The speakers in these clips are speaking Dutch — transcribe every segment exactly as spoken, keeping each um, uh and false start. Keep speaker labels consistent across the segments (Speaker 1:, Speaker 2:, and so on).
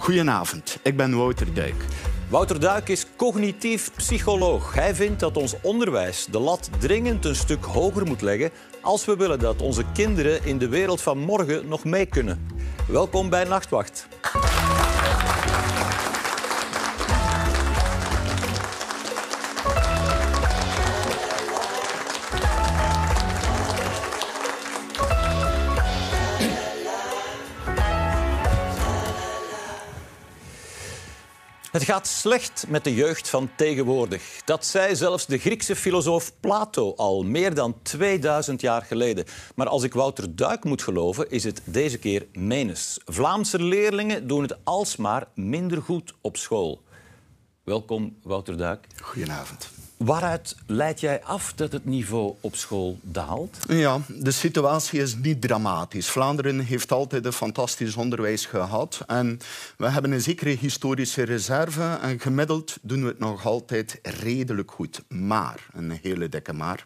Speaker 1: Goedenavond, ik ben Wouter Duik.
Speaker 2: Wouter Duik is cognitief psycholoog. Hij vindt dat ons onderwijs de lat dringend een stuk hoger moet leggen als we willen dat onze kinderen in de wereld van morgen nog mee kunnen. Welkom bij Nachtwacht. Het gaat slecht met de jeugd van tegenwoordig. Dat zei zelfs de Griekse filosoof Plato al meer dan tweeduizend jaar geleden. Maar als ik Wouter Duik moet geloven, is het deze keer menens. Vlaamse leerlingen doen het alsmaar minder goed op school. Welkom, Wouter Duik.
Speaker 1: Goedenavond.
Speaker 2: Waaruit leid jij af dat het niveau op school daalt?
Speaker 1: Ja, de situatie is niet dramatisch. Vlaanderen heeft altijd een fantastisch onderwijs gehad. En we hebben een zekere historische reserve. En gemiddeld doen we het nog altijd redelijk goed. Maar, een hele dikke maar...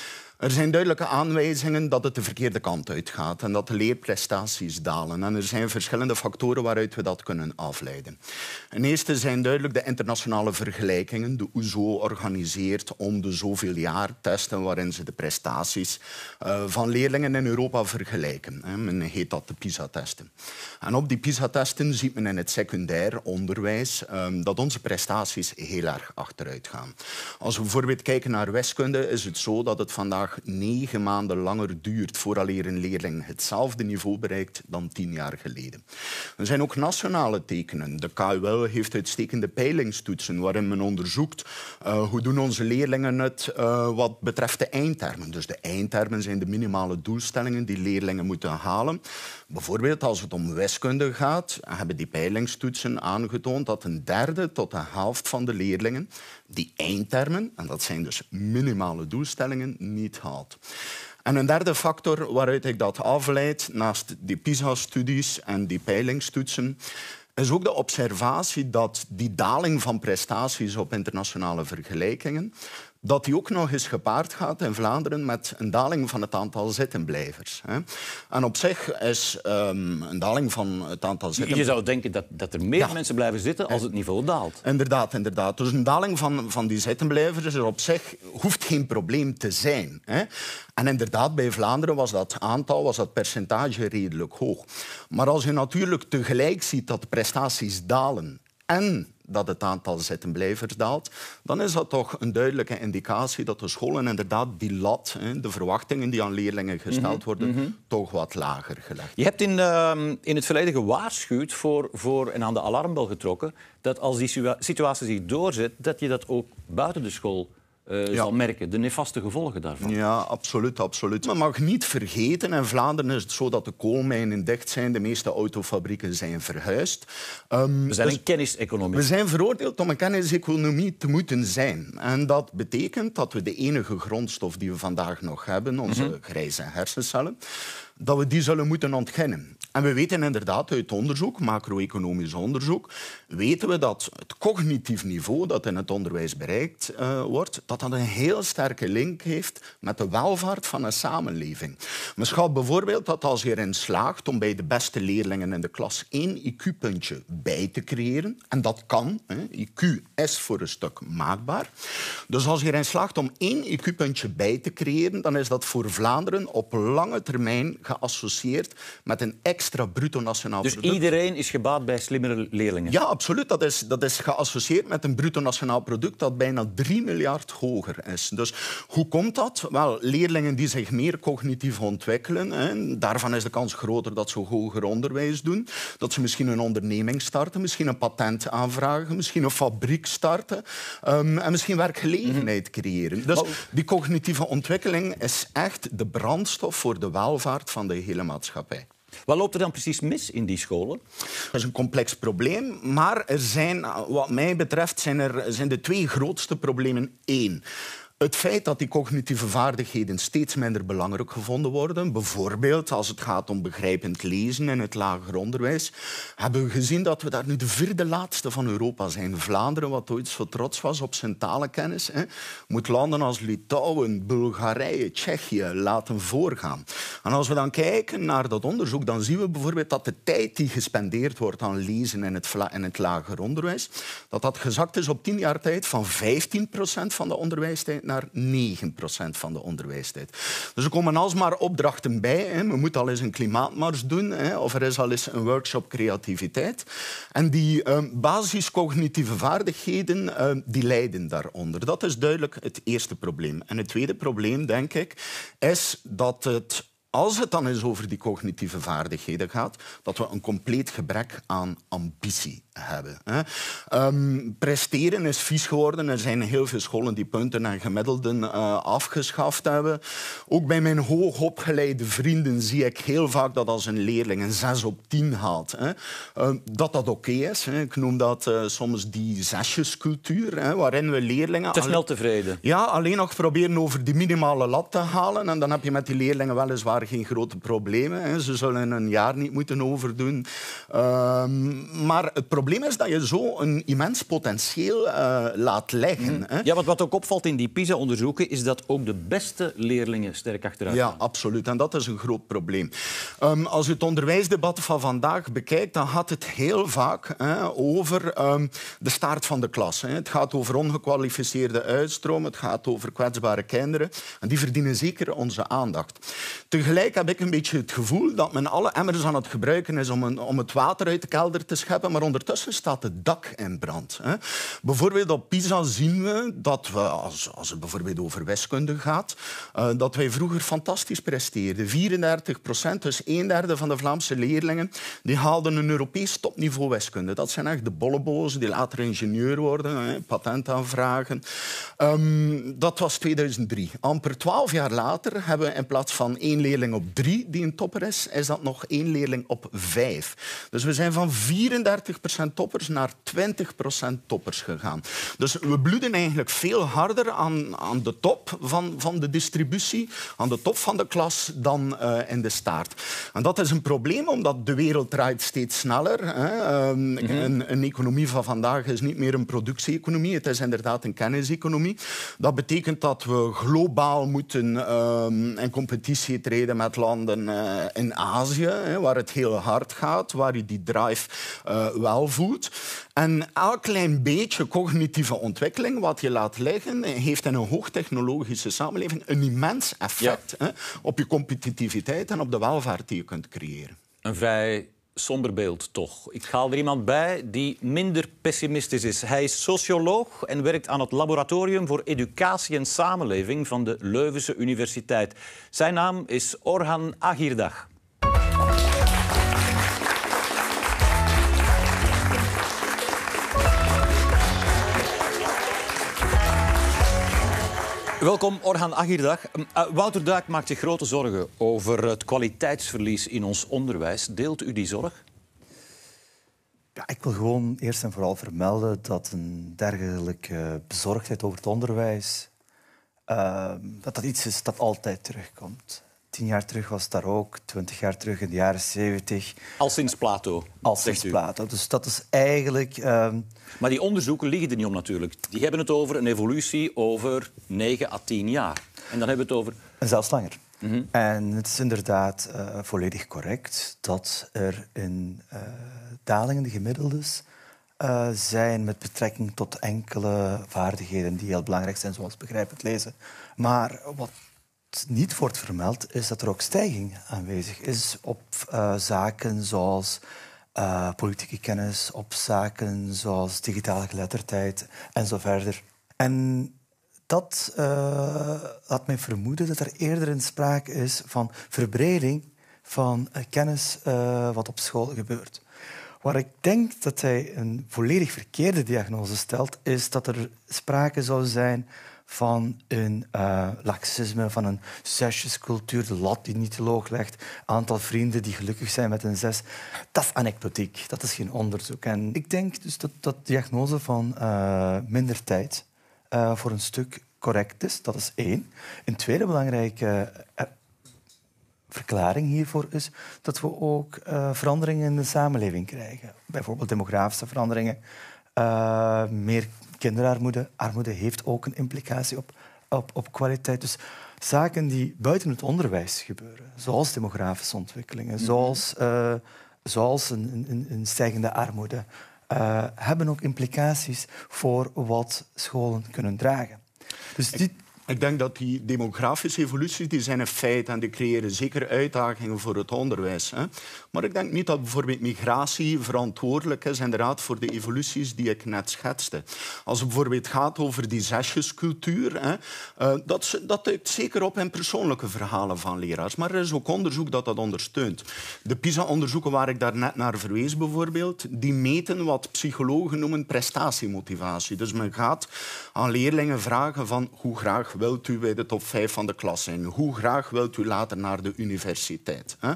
Speaker 1: Er zijn duidelijke aanwijzingen dat het de verkeerde kant uitgaat en dat de leerprestaties dalen. En er zijn verschillende factoren waaruit we dat kunnen afleiden. Ten eerste zijn duidelijk de internationale vergelijkingen. De O E S O organiseert om de zoveel jaar testen waarin ze de prestaties uh, van leerlingen in Europa vergelijken. Men heet dat de PISA-testen. En op die PISA-testen ziet men in het secundair onderwijs um, dat onze prestaties heel erg achteruit gaan. Als we bijvoorbeeld kijken naar wiskunde, is het zo dat het vandaag negen maanden langer duurt vooraleer een leerling hetzelfde niveau bereikt dan tien jaar geleden. Er zijn ook nationale tekenen. De K U L heeft uitstekende peilingstoetsen waarin men onderzoekt uh, hoe doen onze leerlingen het uh, wat betreft de eindtermen. Dus de eindtermen zijn de minimale doelstellingen die leerlingen moeten halen. Bijvoorbeeld als het om wiskunde gaat, hebben die peilingstoetsen aangetoond dat een derde tot de helft van de leerlingen die eindtermen, en dat zijn dus minimale doelstellingen, niet haalt. En een derde factor waaruit ik dat afleid, naast die PISA-studies en die peilingstoetsen, is ook de observatie dat die daling van prestaties op internationale vergelijkingen, dat die ook nog eens gepaard gaat in Vlaanderen met een daling van het aantal zittenblijvers. En op zich is um, een daling van het aantal zittenblijvers...
Speaker 2: Je zou denken dat, dat er meer ja. mensen blijven zitten als het niveau daalt.
Speaker 1: Inderdaad, inderdaad. Dus een daling van, van die zittenblijvers er op zich hoeft geen probleem te zijn. Hè? En inderdaad, bij Vlaanderen was dat aantal, was dat percentage redelijk hoog. Maar als je natuurlijk tegelijk ziet dat de prestaties dalen en dat het aantal zittenblijvers daalt, dan is dat toch een duidelijke indicatie dat de scholen inderdaad die lat, de verwachtingen die aan leerlingen gesteld worden, mm-hmm. toch wat lager gelegd.
Speaker 2: Je hebt in, uh, in het verleden gewaarschuwd voor, voor en aan de alarmbel getrokken dat als die situatie zich doorzet, dat je dat ook buiten de school Uh, ja. zal merken, de nefaste gevolgen daarvan.
Speaker 1: Ja, absoluut, absoluut. Men mag niet vergeten, in Vlaanderen is het zo dat de koolmijnen dicht zijn, de meeste autofabrieken zijn verhuisd.
Speaker 2: Um, we zijn dus een kenniseconomie.
Speaker 1: We zijn veroordeeld om een kenniseconomie te moeten zijn. En dat betekent dat we de enige grondstof die we vandaag nog hebben, onze mm-hmm. grijze hersencellen, dat we die zullen moeten ontginnen. En we weten inderdaad uit onderzoek, macro-economisch onderzoek, weten we dat het cognitief niveau dat in het onderwijs bereikt uh, wordt, dat dat een heel sterke link heeft met de welvaart van een samenleving. Men schat bijvoorbeeld dat als je erin slaagt om bij de beste leerlingen in de klas één I Q-puntje bij te creëren, en dat kan, hè, I Q is voor een stuk maakbaar, dus als je erin slaagt om één I Q-puntje bij te creëren, dan is dat voor Vlaanderen op lange termijn geassocieerd met een extra bruto nationaal
Speaker 2: dus
Speaker 1: product.
Speaker 2: Dus iedereen is gebaat bij slimmere leerlingen?
Speaker 1: Ja, absoluut. Dat is, dat is geassocieerd met een bruto nationaal product dat bijna drie miljard hoger is. Dus hoe komt dat? Wel, leerlingen die zich meer cognitief ontwikkelen, hè, daarvan is de kans groter dat ze hoger onderwijs doen, dat ze misschien een onderneming starten, misschien een patent aanvragen, misschien een fabriek starten um, en misschien werkgelegenheid creëren. Dus die cognitieve ontwikkeling is echt de brandstof voor de welvaart van de hele maatschappij.
Speaker 2: Wat loopt er dan precies mis in die scholen?
Speaker 1: Dat is een complex probleem, maar er zijn, wat mij betreft zijn er zijn de twee grootste problemen één. Het feit dat die cognitieve vaardigheden steeds minder belangrijk gevonden worden, bijvoorbeeld als het gaat om begrijpend lezen in het lager onderwijs, hebben we gezien dat we daar nu de vierde laatste van Europa zijn. Vlaanderen, wat ooit zo trots was op zijn talenkennis, hè, moet landen als Litouwen, Bulgarije, Tsjechië laten voorgaan. En als we dan kijken naar dat onderzoek, dan zien we bijvoorbeeld dat de tijd die gespendeerd wordt aan lezen in het, in het lager onderwijs, dat dat gezakt is op tien jaar tijd van vijftien procent van de onderwijstijd naar negen procent van de onderwijstijd. Dus er komen alsmaar opdrachten bij. Hè. We moeten al eens een klimaatmars doen, hè, of er is al eens een workshop creativiteit. En die uh, basiscognitieve vaardigheden uh, die lijden daaronder. Dat is duidelijk het eerste probleem. En het tweede probleem, denk ik, is dat het, als het dan eens over die cognitieve vaardigheden gaat, dat we een compleet gebrek aan ambitie hebben. Um, presteren is vies geworden. Er zijn heel veel scholen die punten en gemiddelden uh, afgeschaft hebben. Ook bij mijn hoogopgeleide vrienden zie ik heel vaak dat als een leerling een zes op tien haalt, hè, uh, dat dat oké is. Hè. Ik noem dat uh, soms die zesjescultuur, hè, waarin we leerlingen...
Speaker 2: Te snel tevreden.
Speaker 1: Ja, alleen nog proberen over die minimale lat te halen. En dan heb je met die leerlingen weliswaar geen grote problemen. Hè. Ze zullen een jaar niet moeten overdoen. Uh, maar het probleem is dat je zo een immens potentieel uh, laat liggen.
Speaker 2: Mm.
Speaker 1: Hè.
Speaker 2: Ja, want wat ook opvalt in die PISA-onderzoeken is dat ook de beste leerlingen sterk achteruit gaan.
Speaker 1: Ja, absoluut. En dat is een groot probleem. Um, als je het onderwijsdebat van vandaag bekijkt, dan gaat het heel vaak hè, over um, de staart van de klas. Hè. Het gaat over ongekwalificeerde uitstroom, het gaat over kwetsbare kinderen. En die verdienen zeker onze aandacht. Tegelijk heb ik een beetje het gevoel dat men alle emmers aan het gebruiken is om, een, om het water uit de kelder te scheppen, maar ondertussen staat het dak in brand. Hè. Bijvoorbeeld op PISA zien we dat we, als, als het bijvoorbeeld over wiskunde gaat, uh, dat wij vroeger fantastisch presteerden. vierendertig procent, dus een derde van de Vlaamse leerlingen, die haalden een Europees topniveau wiskunde. Dat zijn echt de bollebozen die later ingenieur worden, hè, patent aanvragen. Um, dat was tweeduizend drie. Amper twaalf jaar later hebben we in plaats van één leerling op drie die een topper is, is dat nog één leerling op vijf. Dus we zijn van vierendertig procent toppers naar twintig procent toppers gegaan. Dus we bloeden eigenlijk veel harder aan, aan de top van, van de distributie, aan de top van de klas, dan uh, in de staart. En dat is een probleem, omdat de wereld draait steeds sneller. Hè. Um, mm-hmm. een, een economie van vandaag is niet meer een productie-economie, het is inderdaad een kenniseconomie. Dat betekent dat we globaal moeten um, in competitie treden met landen uh, in Azië, hè, waar het heel hard gaat, waar je die drive uh, wel voelt. En elk klein beetje cognitieve ontwikkeling wat je laat liggen, heeft in een hoogtechnologische samenleving een immens effect, ja, hè, op je competitiviteit en op de welvaart die je kunt creëren.
Speaker 2: Een vrij somber beeld, toch. Ik haal er iemand bij die minder pessimistisch is. Hij is socioloog en werkt aan het Laboratorium voor Educatie en Samenleving van de Leuvense Universiteit. Zijn naam is Orhan Agirdag. Welkom, Orhan Agirdag. Uh, Wouter Duik maakt zich grote zorgen over het kwaliteitsverlies in ons onderwijs. Deelt u die zorg?
Speaker 3: Ja, ik wil gewoon eerst en vooral vermelden dat een dergelijke bezorgdheid over het onderwijs, uh, dat dat iets is dat altijd terugkomt. Tien jaar terug was het daar ook, twintig jaar terug in de jaren zeventig.
Speaker 2: Al sinds Plato,
Speaker 3: Al sinds Plato. Dus dat is eigenlijk... Uh...
Speaker 2: Maar die onderzoeken liggen er niet om natuurlijk. Die hebben het over een evolutie over negen à tien jaar. En dan hebben we het over...
Speaker 3: En zelfs langer.
Speaker 2: Mm-hmm.
Speaker 3: En het is inderdaad uh, volledig correct dat er in uh, dalingen, de gemiddeldes, uh, zijn met betrekking tot enkele vaardigheden die heel belangrijk zijn, zoals begrijpend lezen. Maar wat niet wordt vermeld, is dat er ook stijging aanwezig is op uh, zaken zoals uh, politieke kennis, op zaken zoals digitale geletterdheid en zo verder. En dat uh, laat mij vermoeden dat er eerder een sprake is van verbreding van uh, kennis uh, wat op school gebeurt. Waar ik denk dat hij een volledig verkeerde diagnose stelt, is dat er sprake zou zijn van een uh, laxisme, van een zesjescultuur, de lat die niet te hoog legt, aantal vrienden die gelukkig zijn met een zes. Dat is anekdotiek, dat is geen onderzoek. En ik denk dus dat dat diagnose van uh, minder tijd uh, voor een stuk correct is. Dat is één. Een tweede belangrijke uh, verklaring hiervoor is dat we ook uh, veranderingen in de samenleving krijgen. Bijvoorbeeld demografische veranderingen, uh, meer kinderarmoede. Armoede heeft ook een implicatie op, op, op kwaliteit. Dus zaken die buiten het onderwijs gebeuren, zoals demografische ontwikkelingen, mm-hmm. zoals, uh, zoals een, een, een stijgende armoede, uh, hebben ook implicaties voor wat scholen kunnen dragen. Dus die...
Speaker 1: Ik denk dat die demografische evoluties die zijn een feit en die creëren zeker uitdagingen voor het onderwijs. Hè. Maar ik denk niet dat bijvoorbeeld migratie verantwoordelijk is inderdaad voor de evoluties die ik net schetste. Als het bijvoorbeeld gaat over die zesjescultuur, hè, uh, dat, dat duikt zeker op in persoonlijke verhalen van leraars. Maar er is ook onderzoek dat dat ondersteunt. De PISA-onderzoeken waar ik daar net naar verwees bijvoorbeeld, die meten wat psychologen noemen prestatiemotivatie. Dus men gaat aan leerlingen vragen van hoe graag wilt u bij de top vijf van de klas zijn? Hoe graag wilt u later naar de universiteit? Hè?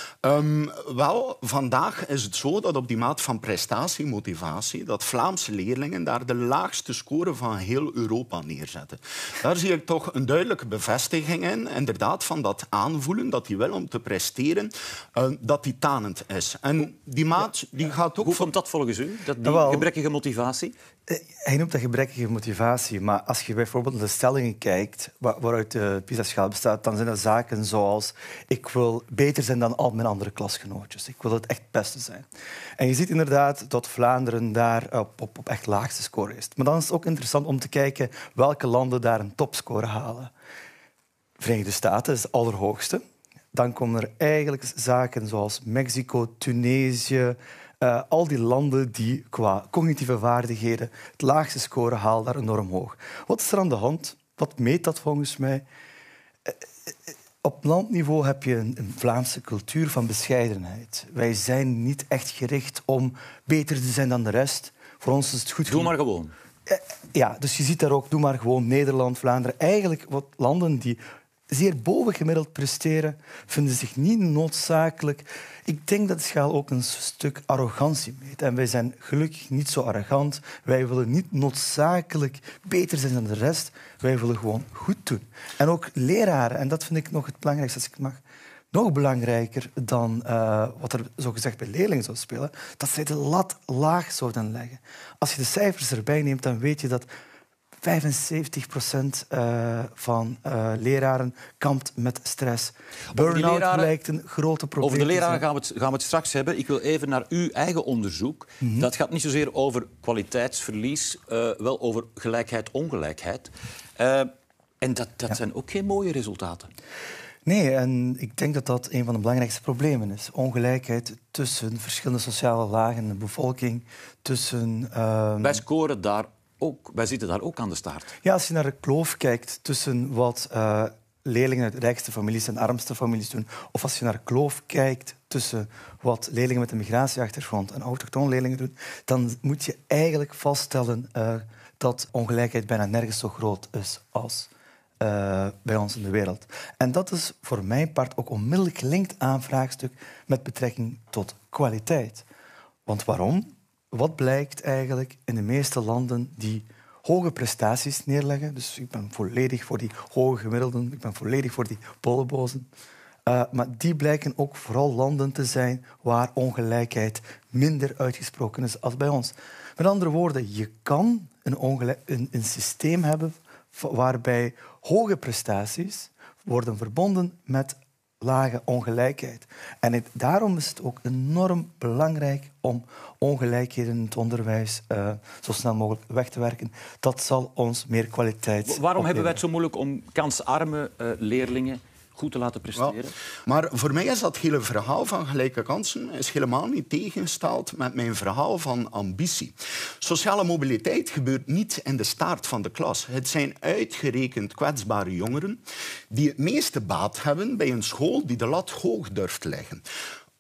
Speaker 1: Um, wel, vandaag is het zo dat op die maat van prestatiemotivatie dat Vlaamse leerlingen daar de laagste score van heel Europa neerzetten. Daar zie ik toch een duidelijke bevestiging in, inderdaad, van dat aanvoelen dat die wil om te presteren, uh, dat die tanend is. En die maat die gaat ook...
Speaker 2: Hoe komt dat volgens u, dat die
Speaker 3: Wel,
Speaker 2: gebrekkige motivatie?
Speaker 3: Hij noemt dat gebrekkige motivatie, maar als je bijvoorbeeld naar de stellingen kijkt waaruit de PISA-schaal bestaat, dan zijn dat zaken zoals ik wil beter zijn dan al mijn andere klasgenootjes. Ik wil het echt het beste zijn. En je ziet inderdaad dat Vlaanderen daar op, op, op echt laagste score is. Maar dan is het ook interessant om te kijken welke landen daar een topscore halen. Verenigde Staten is de allerhoogste. Dan komen er eigenlijk zaken zoals Mexico, Tunesië... Uh, al die landen die qua cognitieve vaardigheden het laagste score halen, daar enorm hoog. Wat is er aan de hand? Wat meet dat volgens mij? Uh, uh, op landniveau heb je een, een Vlaamse cultuur van bescheidenheid. Wij zijn niet echt gericht om beter te zijn dan de rest. Voor ons is het goed.
Speaker 2: Doe maar gewoon.
Speaker 3: Uh, ja, dus je ziet daar ook, doe maar gewoon Nederland, Vlaanderen. Eigenlijk wat landen die zeer bovengemiddeld presteren, vinden zich niet noodzakelijk... Ik denk dat de schaal ook een stuk arrogantie meet. En wij zijn gelukkig niet zo arrogant. Wij willen niet noodzakelijk beter zijn dan de rest. Wij willen gewoon goed doen. En ook leraren, en dat vind ik nog het belangrijkste als ik het mag, nog belangrijker dan uh, wat er zogezegd bij leerlingen zou spelen, dat zij de lat laag zouden leggen. Als je de cijfers erbij neemt, dan weet je dat vijfenzeventig procent uh, van uh, leraren kampt met stress. Burn-out lijkt een grote probleem.
Speaker 2: Over de leraren gaan we, het, gaan we het straks hebben. Ik wil even naar uw eigen onderzoek. Mm-hmm. Dat gaat niet zozeer over kwaliteitsverlies, uh, wel over gelijkheid-ongelijkheid. Uh, en dat, dat ja. zijn ook geen mooie resultaten.
Speaker 3: Nee, en ik denk dat dat een van de belangrijkste problemen is. Ongelijkheid tussen verschillende sociale lagen in de bevolking. Tussen, uh...
Speaker 2: Wij scoren daar ook, wij zitten daar ook aan de staart.
Speaker 3: Ja, als je naar de kloof kijkt tussen wat uh, leerlingen uit de rijkste families en de armste families doen, of als je naar de kloof kijkt tussen wat leerlingen met een migratieachtergrond en autochtone leerlingen doen, dan moet je eigenlijk vaststellen uh, dat ongelijkheid bijna nergens zo groot is als uh, bij ons in de wereld. En dat is voor mijn part ook onmiddellijk gelinkt aan een vraagstuk met betrekking tot kwaliteit. Want waarom? Wat blijkt eigenlijk in de meeste landen die hoge prestaties neerleggen? Dus ik ben volledig voor die hoge gemiddelden, ik ben volledig voor die pollebozen. Uh, maar die blijken ook vooral landen te zijn waar ongelijkheid minder uitgesproken is als bij ons. Met andere woorden, je kan een, ongelijk, een, een systeem hebben waarbij hoge prestaties worden verbonden met lage ongelijkheid. En het, daarom is het ook enorm belangrijk om ongelijkheden in het onderwijs uh, zo snel mogelijk weg te werken. Dat zal ons meer kwaliteit
Speaker 2: Waarom opleveren. Hebben wij het zo moeilijk om kansarme uh, leerlingen goed te laten presteren?
Speaker 1: Ja, maar voor mij is dat hele verhaal van gelijke kansen is helemaal niet tegengesteld met mijn verhaal van ambitie. Sociale mobiliteit gebeurt niet in de staart van de klas. Het zijn uitgerekend kwetsbare jongeren die het meeste baat hebben bij een school die de lat hoog durft leggen.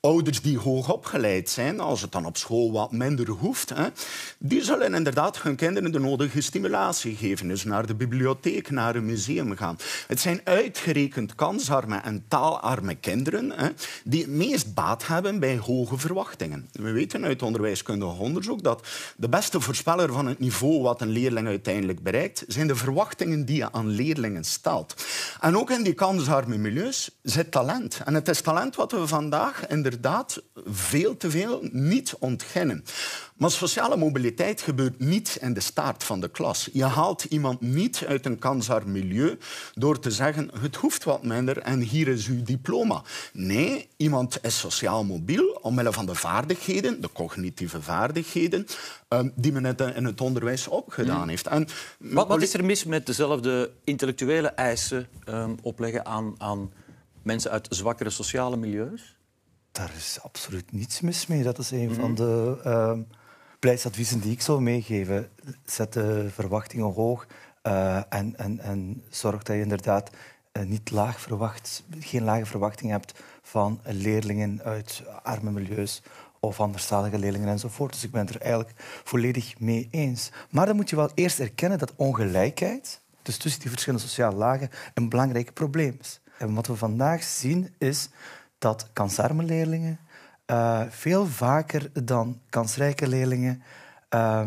Speaker 1: Ouders die hoog opgeleid zijn, als het dan op school wat minder hoeft, hè, die zullen inderdaad hun kinderen de nodige stimulatie geven. Dus naar de bibliotheek, naar een museum gaan. Het zijn uitgerekend kansarme en taalarme kinderen hè, die het meest baat hebben bij hoge verwachtingen. We weten uit onderwijskundig onderzoek dat de beste voorspeller van het niveau wat een leerling uiteindelijk bereikt, zijn de verwachtingen die je aan leerlingen stelt. En ook in die kansarme milieus zit talent. En het is talent wat we vandaag inderdaad veel te veel niet ontkennen. Maar sociale mobiliteit gebeurt niet in de staart van de klas. Je haalt iemand niet uit een kansarm milieu door te zeggen het hoeft wat minder en hier is uw diploma. Nee, iemand is sociaal mobiel omwille van de vaardigheden, de cognitieve vaardigheden, die men in het onderwijs opgedaan heeft. En
Speaker 2: wat, wat is er mis met dezelfde intellectuele eisen um, opleggen aan, aan mensen uit zwakkere sociale milieus?
Speaker 3: Daar is absoluut niets mis mee. Dat is een mm-hmm. van de uh, beleidsadviezen die ik zou meegeven. Zet de verwachtingen hoog uh, en, en, en zorg dat je inderdaad uh, niet laag verwacht, geen lage verwachtingen hebt van leerlingen uit arme milieus of anderstalige leerlingen enzovoort. Dus ik ben het er eigenlijk volledig mee eens. Maar dan moet je wel eerst erkennen dat ongelijkheid, dus tussen die verschillende sociale lagen, een belangrijk probleem is. En wat we vandaag zien is dat kansarme leerlingen uh, veel vaker dan kansrijke leerlingen uh,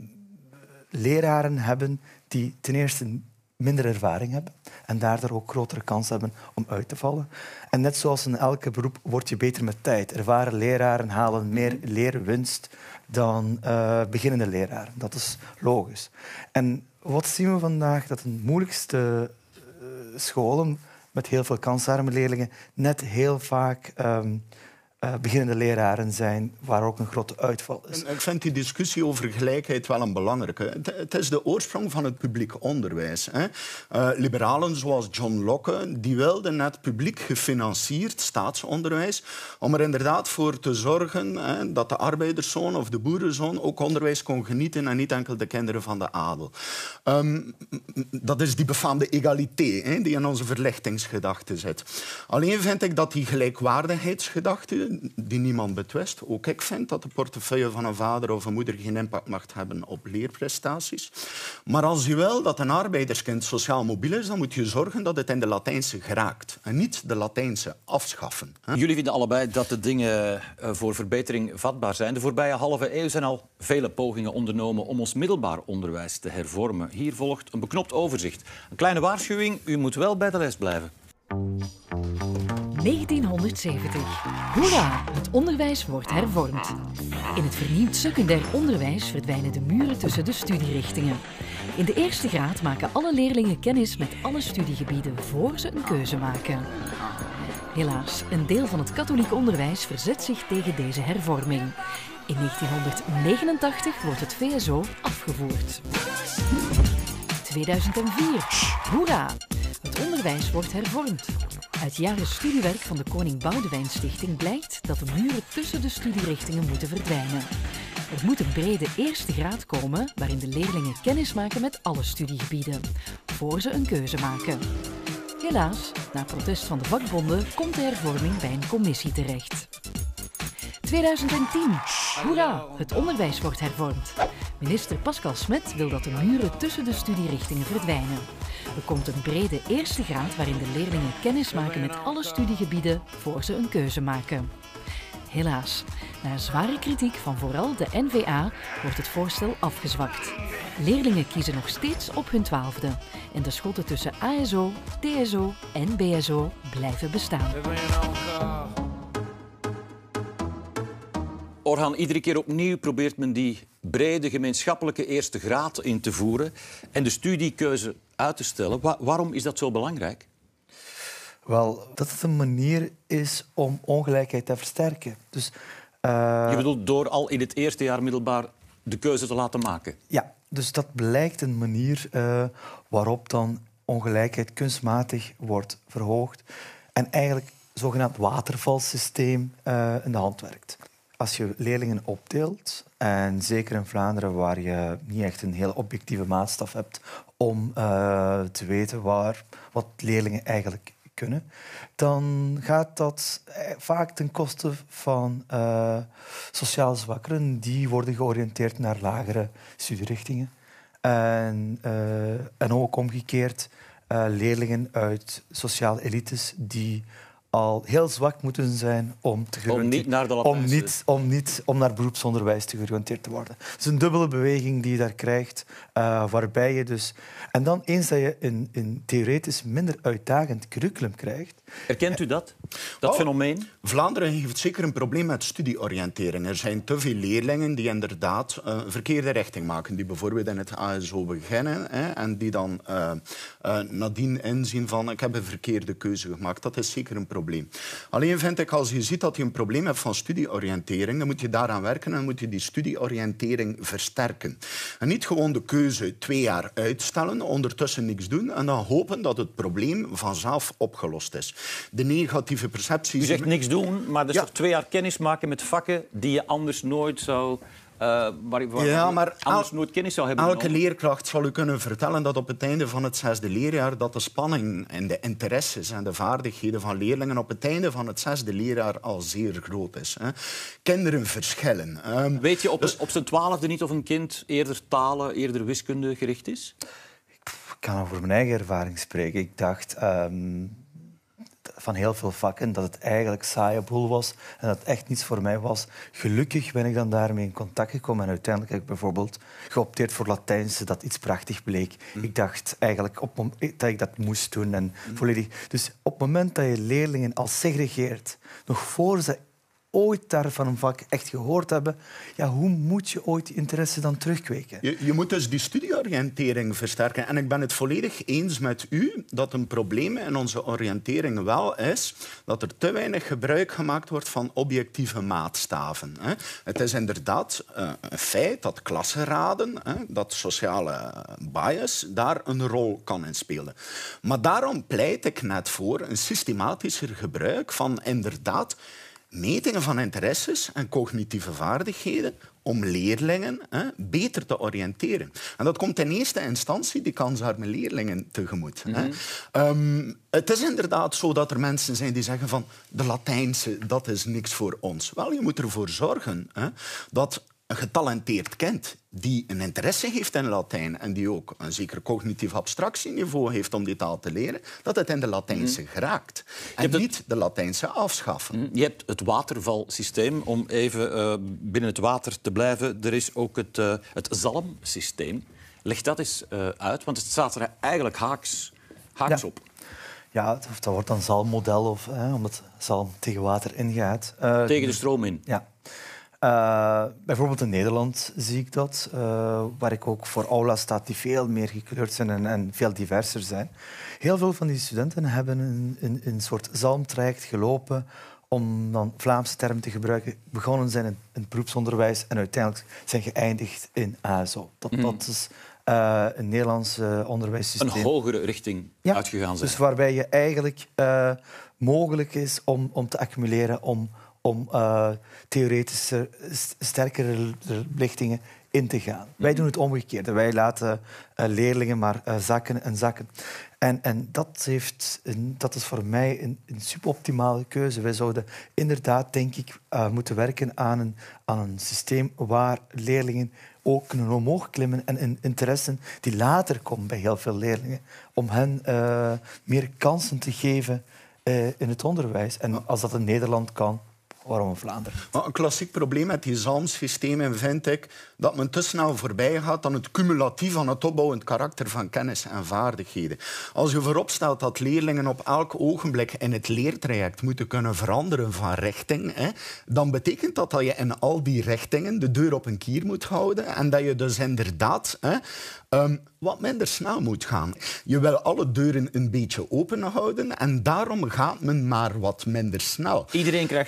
Speaker 3: leraren hebben die ten eerste minder ervaring hebben en daardoor ook grotere kans hebben om uit te vallen. En net zoals in elke beroep word je beter met tijd. Ervaren leraren halen meer leerwinst dan uh, beginnende leraren. Dat is logisch. En wat zien we vandaag? Dat de moeilijkste uh, scholen met heel veel kansarme leerlingen net heel vaak um, uh, beginnende leraren zijn, waar ook een grote uitval is.
Speaker 1: Ik vind die discussie over gelijkheid wel een belangrijke. Het, het is de oorsprong van het publiek onderwijs. Hè. Uh, liberalen zoals John Locke die wilden net publiek gefinancierd staatsonderwijs om er inderdaad voor te zorgen hè, dat de arbeiderszoon of de boerenzoon ook onderwijs kon genieten en niet enkel de kinderen van de adel. Um, dat is die befaamde egalité hè, die in onze verlichtingsgedachte zit. Alleen vind ik dat die gelijkwaardigheidsgedachte die niemand betwist. Ook ik vind dat de portefeuille van een vader of een moeder geen impact mag hebben op leerprestaties. Maar als je wil dat een arbeiderskind sociaal mobiel is, dan moet je zorgen dat het in de Latijnse geraakt en niet de Latijnse afschaffen. Hè?
Speaker 2: Jullie vinden allebei dat de dingen voor verbetering vatbaar zijn. De voorbije halve eeuw zijn al vele pogingen ondernomen om ons middelbaar onderwijs te hervormen. Hier volgt een beknopt overzicht. Een kleine waarschuwing, u moet wel bij de les blijven.
Speaker 4: negentienhonderdzeventig. Hoera, het onderwijs wordt hervormd. In het vernieuwd secundair onderwijs verdwijnen de muren tussen de studierichtingen. In de eerste graad maken alle leerlingen kennis met alle studiegebieden voor ze een keuze maken. Helaas, een deel van het katholiek onderwijs verzet zich tegen deze hervorming. In negentienhonderdnegenentachtig wordt het V S O afgevoerd. tweeduizend vier. Hoera! Het onderwijs wordt hervormd. Uit jaren studiewerk van de Koning Boudewijn Stichting blijkt dat de muren tussen de studierichtingen moeten verdwijnen. Er moet een brede eerste graad komen waarin de leerlingen kennis maken met alle studiegebieden, voor ze een keuze maken. Helaas, na protest van de vakbonden komt de hervorming bij een commissie terecht. tweeduizend tien. Hoera, het onderwijs wordt hervormd. Minister Pascal Smet wil dat de muren tussen de studierichtingen verdwijnen. Er komt een brede eerste graad waarin de leerlingen kennis maken met alle studiegebieden voor ze een keuze maken. Helaas, na zware kritiek van vooral de N V A wordt het voorstel afgezwakt. Leerlingen kiezen nog steeds op hun twaalfde en de schotten tussen A S O, T S O en B S O blijven bestaan.
Speaker 2: Orhan, iedere keer opnieuw probeert men die brede gemeenschappelijke eerste graad in te voeren en de studiekeuze uit te stellen. Wa- waarom is dat zo belangrijk?
Speaker 3: Wel, dat het een manier is om ongelijkheid te versterken. Dus, uh...
Speaker 2: Je bedoelt door al in het eerste jaar middelbaar de keuze te laten maken?
Speaker 3: Ja, dus dat blijkt een manier uh, waarop dan ongelijkheid kunstmatig wordt verhoogd en eigenlijk een zogenaamd watervalsysteem uh, in de hand werkt. Als je leerlingen opdeelt, en zeker in Vlaanderen waar je niet echt een heel objectieve maatstaf hebt om uh, te weten waar, wat leerlingen eigenlijk kunnen, dan gaat dat vaak ten koste van uh, sociaal zwakkeren. Die worden georiënteerd naar lagere studierichtingen. En, uh, en ook omgekeerd uh, leerlingen uit sociale elites die al heel zwak moeten zijn om te
Speaker 2: om niet naar de
Speaker 3: om niet, om niet om naar beroepsonderwijs te georiënteerd te worden. Het is een dubbele beweging die je daar krijgt, uh, waarbij je dus... En dan eens dat je een, een theoretisch minder uitdagend curriculum krijgt...
Speaker 2: Herkent u dat? Dat
Speaker 1: oh,
Speaker 2: fenomeen?
Speaker 1: Vlaanderen heeft zeker een probleem met studieoriëntering. Er zijn te veel leerlingen die inderdaad uh, een verkeerde richting maken. Die bijvoorbeeld in het A S O beginnen hè, en die dan uh, uh, nadien inzien van ik heb een verkeerde keuze gemaakt. Dat is zeker een probleem. Alleen vind ik, als je ziet dat je een probleem hebt van studieoriëntering, dan moet je daaraan werken en moet je die studieoriëntering versterken. En niet gewoon de keuze twee jaar uitstellen, ondertussen niks doen en dan hopen dat het probleem vanzelf opgelost is. De negatieve perceptie...
Speaker 2: U zegt niks doen, maar dus ja. toch twee jaar kennis maken met vakken die je anders nooit zou... Uh, waar, waar
Speaker 1: ja, maar
Speaker 2: anders
Speaker 1: el-
Speaker 2: nooit kennis zou hebben.
Speaker 1: Elke
Speaker 2: genomen.
Speaker 1: leerkracht zal u kunnen vertellen dat op het einde van het zesde leerjaar dat de spanning en de interesses en de vaardigheden van leerlingen op het einde van het zesde leerjaar al zeer groot is. Hè. Kinderen verschillen. Um,
Speaker 2: Weet je op,
Speaker 1: dus...
Speaker 2: op zijn twaalfde niet of een kind eerder talen, eerder wiskunde gericht is?
Speaker 3: Ik kan over mijn eigen ervaring spreken. Ik dacht... Um... van heel veel vakken, dat het eigenlijk saaie boel was en dat het echt niets voor mij was. Gelukkig ben ik dan daarmee in contact gekomen en uiteindelijk heb ik bijvoorbeeld geopteerd voor Latijnse, dat iets prachtig bleek. Mm. Ik dacht eigenlijk op mom- dat ik dat moest doen. En mm. volledig. Dus op het moment dat je leerlingen al segregeert, nog voor ze ooit daarvan een vak echt gehoord hebben, ja, hoe moet je ooit die interesse dan terugkweken?
Speaker 1: Je, je moet dus die studieoriëntering versterken. En ik ben het volledig eens met u dat een probleem in onze oriëntering wel is dat er te weinig gebruik gemaakt wordt van objectieve maatstaven. Hè. Het is inderdaad uh, een feit dat klassenraden, hè, dat sociale bias, daar een rol kan in spelen. Maar daarom pleit ik net voor een systematischer gebruik van inderdaad metingen van interesses en cognitieve vaardigheden om leerlingen hè, beter te oriënteren. En dat komt in eerste instantie die kansarme leerlingen tegemoet. Mm-hmm. Hè. Um, het is inderdaad zo dat er mensen zijn die zeggen van de Latijnse, dat is niks voor ons. Wel, je moet ervoor zorgen hè, dat een getalenteerd kind die een interesse heeft in Latijn en die ook een zeker cognitief abstractieniveau heeft om die taal te leren, dat het in de Latijnse mm. geraakt. En
Speaker 2: het...
Speaker 1: niet de Latijnse afschaffen.
Speaker 2: Mm. Je hebt het watervalsysteem, om even uh, binnen het water te blijven. Er is ook het, uh, het zalmsysteem. Leg dat eens uh, uit, want het staat er eigenlijk haaks, haaks
Speaker 3: ja.
Speaker 2: op.
Speaker 3: Ja, dat wordt dan zalmmodel, of, hè, omdat zalm tegen water ingaat. Uh,
Speaker 2: tegen de stroom in.
Speaker 3: Ja. Uh, bijvoorbeeld in Nederland zie ik dat, uh, waar ik ook voor aula's sta die veel meer gekleurd zijn en, en veel diverser zijn. Heel veel van die studenten hebben een, een, een soort zalmtraject gelopen om dan Vlaamse termen te gebruiken. Begonnen zijn in, in het beroepsonderwijs en uiteindelijk zijn geëindigd in A S O. Dat, mm. dat is uh, een Nederlands uh, onderwijssysteem.
Speaker 2: Een hogere richting
Speaker 3: ja,
Speaker 2: uitgegaan zijn.
Speaker 3: Dus waarbij je eigenlijk uh, mogelijk is om, om te accumuleren, om om uh, theoretische, st- sterkere lichtingen in te gaan. Mm-hmm. Wij doen het omgekeerde. Wij laten uh, leerlingen maar uh, zakken en zakken. En, en dat, heeft een, dat is voor mij een, een suboptimale keuze. Wij zouden inderdaad, denk ik, uh, moeten werken aan een, aan een systeem waar leerlingen ook kunnen omhoog klimmen en een interesse die later komt bij heel veel leerlingen, om hen uh, meer kansen te geven uh, in het onderwijs. En als dat in Nederland kan, waarom in Vlaanderen?
Speaker 1: Maar een klassiek probleem met die zalmsystemen vind ik dat men te snel voorbij gaat aan het cumulatief, aan het opbouwend karakter van kennis en vaardigheden. Als je vooropstelt dat leerlingen op elk ogenblik in het leertraject moeten kunnen veranderen van richting, hè, dan betekent dat dat je in al die richtingen de deur op een kier moet houden en dat je dus inderdaad hè, um, wat minder snel moet gaan. Je wil alle deuren een beetje open houden en daarom gaat men maar wat minder snel.
Speaker 2: Iedereen krijgt alles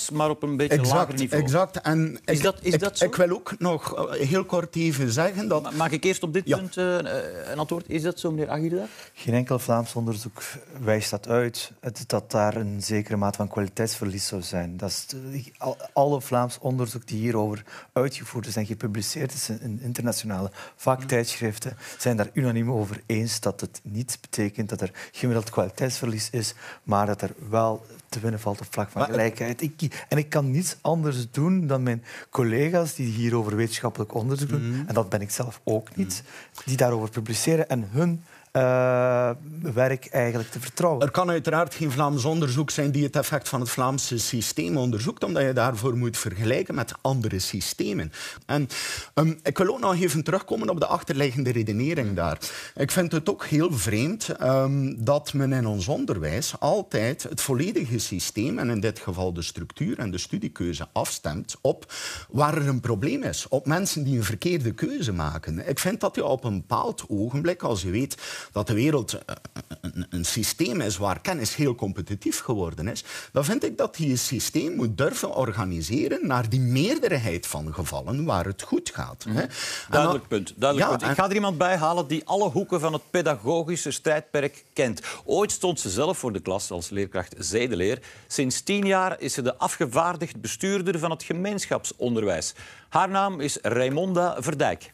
Speaker 2: klas, maar op een beetje
Speaker 1: exact,
Speaker 2: lager niveau.
Speaker 1: Exact. En
Speaker 2: is
Speaker 1: ik,
Speaker 2: dat, is
Speaker 1: ik,
Speaker 2: dat zo?
Speaker 1: Ik wil ook nog heel kort even zeggen dat...
Speaker 2: Mag ik eerst op dit
Speaker 1: ja.
Speaker 2: punt uh, een antwoord? Is dat zo, meneer Aguilar?
Speaker 3: Geen enkel Vlaams onderzoek wijst dat uit, dat daar een zekere mate van kwaliteitsverlies zou zijn. Dat is de, alle Vlaams onderzoek die hierover uitgevoerd is en gepubliceerd is in internationale vaktijdschriften, zijn daar unaniem over eens dat het niet betekent dat er gemiddeld kwaliteitsverlies is, maar dat er wel te winnen valt op vlak van gelijkheid. Ik, en ik kan niets anders doen dan mijn collega's die hierover wetenschappelijk onderzoek doen, mm. en dat ben ik zelf ook niet, die daarover publiceren en hun Uh, werk eigenlijk te vertrouwen.
Speaker 1: Er kan uiteraard geen Vlaams onderzoek zijn die het effect van het Vlaamse systeem onderzoekt, omdat je daarvoor moet vergelijken met andere systemen. En um, ik wil ook nog even terugkomen op de achterliggende redenering daar. Ik vind het ook heel vreemd um, dat men in ons onderwijs altijd het volledige systeem, en in dit geval de structuur en de studiekeuze, afstemt op waar er een probleem is. Op mensen die een verkeerde keuze maken. Ik vind dat je op een bepaald ogenblik, als je weet dat de wereld een, een systeem is waar kennis heel competitief geworden is, dan vind ik dat je een systeem moet durven organiseren naar die meerderheid van gevallen waar het goed gaat. Mm-hmm.
Speaker 2: Duidelijk punt. Duidelijk
Speaker 1: ja,
Speaker 2: punt. Ik ga er iemand bij halen die alle hoeken van het pedagogische strijdperk kent. Ooit stond ze zelf voor de klas als leerkracht zedeleer. Sinds tien jaar is ze de afgevaardigd bestuurder van het gemeenschapsonderwijs. Haar naam is Raymonda Verdijk.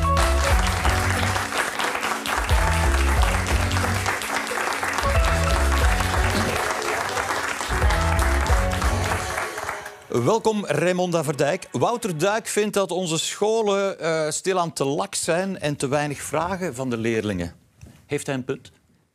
Speaker 2: Welkom, Raymonda Verdijk. Wouter Duik vindt dat onze scholen uh, stilaan te laks zijn en te weinig vragen van de leerlingen. Heeft hij een punt?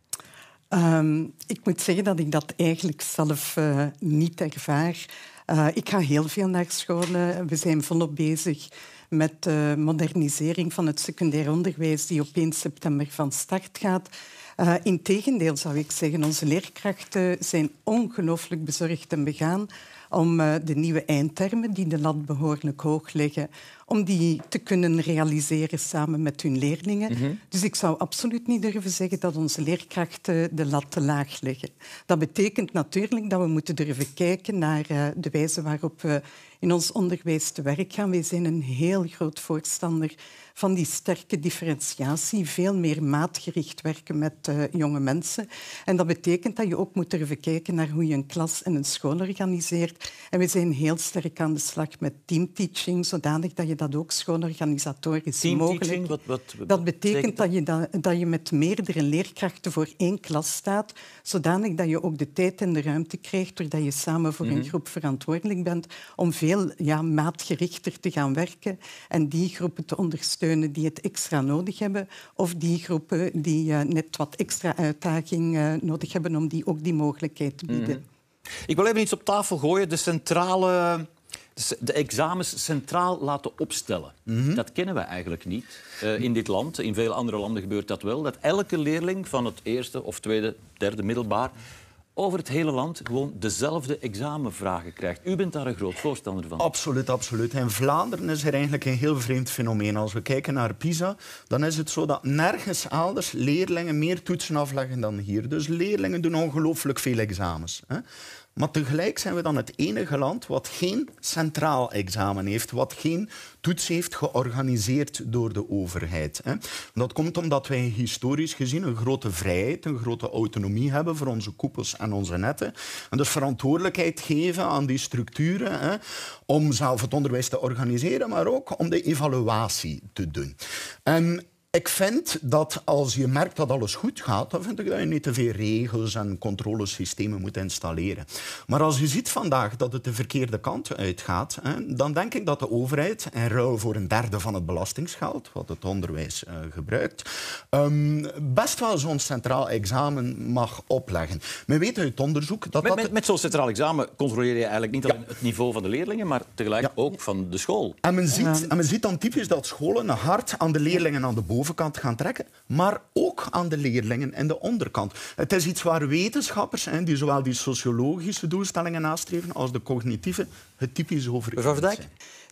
Speaker 5: Um, ik moet zeggen dat ik dat eigenlijk zelf uh, niet ervaar. Uh, ik ga heel veel naar scholen. We zijn volop bezig met de modernisering van het secundair onderwijs die op één september van start gaat. Uh, integendeel zou ik zeggen, onze leerkrachten zijn ongelooflijk bezorgd en begaan om uh, de nieuwe eindtermen, die de lat behoorlijk hoog leggen, om die te kunnen realiseren samen met hun leerlingen. Mm-hmm. Dus ik zou absoluut niet durven zeggen dat onze leerkrachten de lat te laag leggen. Dat betekent natuurlijk dat we moeten durven kijken naar uh, de wijze waarop we in ons onderwijs te werk gaan. Wij zijn een heel groot voorstander van die sterke differentiatie, veel meer maatgericht werken met uh, jonge mensen. En dat betekent dat je ook moet durven kijken naar hoe je een klas en een school organiseert. En we zijn heel sterk aan de slag met teamteaching, zodanig dat je dat ook schoolorganisatorisch mogelijk...
Speaker 2: Wat, wat, wat
Speaker 5: dat betekent dat je, dat, dat je met meerdere leerkrachten voor één klas staat, zodanig dat je ook de tijd en de ruimte krijgt, doordat je samen voor mm-hmm. een groep verantwoordelijk bent, om veel ja, maatgerichter te gaan werken en die groepen te ondersteunen die het extra nodig hebben, of die groepen die uh, net wat extra uitdaging uh, nodig hebben om die ook die mogelijkheid te bieden.
Speaker 2: Mm-hmm. Ik wil even iets op tafel gooien. De centrale... de examens centraal laten opstellen. Mm-hmm. Dat kennen we eigenlijk niet uh, in dit land. In veel andere landen gebeurt dat wel. Dat elke leerling van het eerste of tweede, derde middelbaar over het hele land gewoon dezelfde examenvragen krijgt. U bent daar een groot voorstander van.
Speaker 1: Absoluut, absoluut. In Vlaanderen is er eigenlijk een heel vreemd fenomeen. Als we kijken naar PISA, dan is het zo dat nergens elders leerlingen meer toetsen afleggen dan hier. Dus leerlingen doen ongelooflijk veel examens, hè? Maar tegelijk zijn we dan het enige land wat geen centraal examen heeft, wat geen toets heeft georganiseerd door de overheid. Dat komt omdat wij historisch gezien een grote vrijheid, een grote autonomie hebben voor onze koepels en onze netten. En dus verantwoordelijkheid geven aan die structuren om zelf het onderwijs te organiseren, maar ook om de evaluatie te doen. En ik vind dat als je merkt dat alles goed gaat, dan vind ik dat je niet te veel regels en controlesystemen moet installeren. Maar als je ziet vandaag dat het de verkeerde kant uitgaat, hè, dan denk ik dat de overheid, in ruil voor een derde van het belastingsgeld, wat het onderwijs uh, gebruikt, um, best wel zo'n centraal examen mag opleggen. Men weet uit onderzoek dat...
Speaker 2: Met,
Speaker 1: dat...
Speaker 2: met, met zo'n centraal examen controleer je eigenlijk niet alleen ja. het niveau van de leerlingen, maar tegelijk ja. ook van de school.
Speaker 1: En men, ziet, en men ziet dan typisch dat scholen hard aan de leerlingen aan de bovenkant kant gaan trekken, maar ook aan de leerlingen en de onderkant. Het is iets waar wetenschappers, hè, die zowel die sociologische doelstellingen nastreven als de cognitieve, het typisch over
Speaker 2: Mevrouw Verdijk?